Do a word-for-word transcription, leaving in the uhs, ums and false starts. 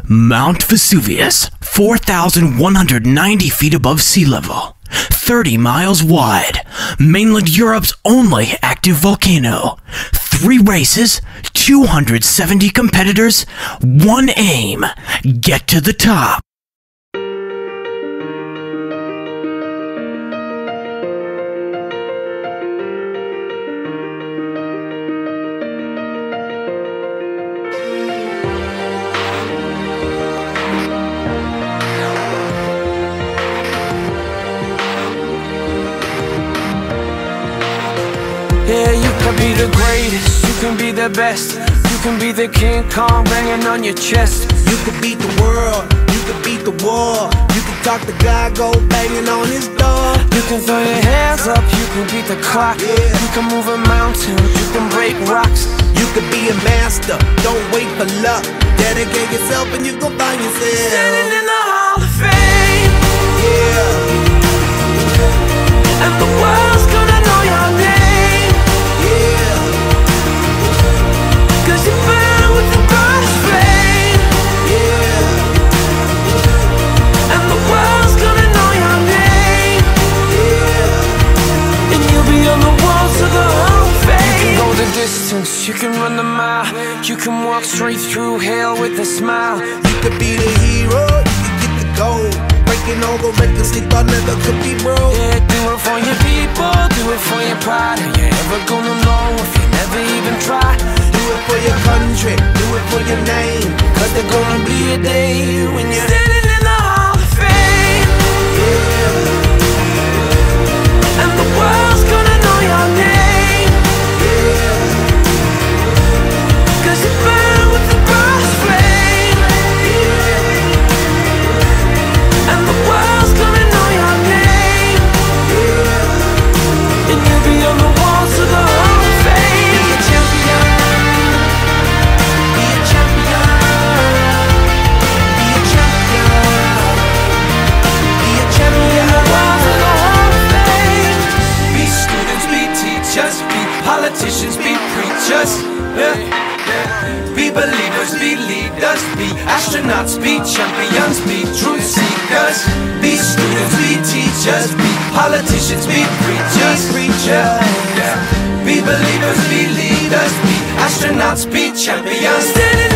Mount Vesuvius, four thousand one hundred ninety feet above sea level, thirty miles wide, mainland Europe's only active volcano. Three races, two hundred seventy competitors, one aim: get to the top. Yeah, you can be the greatest, you can be the best, you can be the King Kong banging on your chest. You can beat the world, you can beat the war, you can talk to God, go banging on his door. You can throw your hands up, you can beat the clock, yeah. You can move a mountain, you can break rocks. You can be a master, don't wait for luck. Dedicate yourself and you gon' find yourself standing in the Hall of Fame. Yeah. And the world's gonna know your name. You can run the mile, you can walk straight through hell with a smile. You could be the hero, you can get the gold, breaking all the records they thought never could be broke. Yeah, do it for your people, do it for your pride. Are you ever gonna know if you never even try? Do it for your country, do it for your name, cause there's gonna be a day when you're standing in the Hall of Fame. Yeah. And the world's gonna know your name. Politicians be preachers, yeah. Be believers, be leaders, be astronauts, be champions, be truth seekers. Be students, be teachers, be politicians, be preachers, preachers, yeah. Be believers, be leaders, be astronauts, be champions.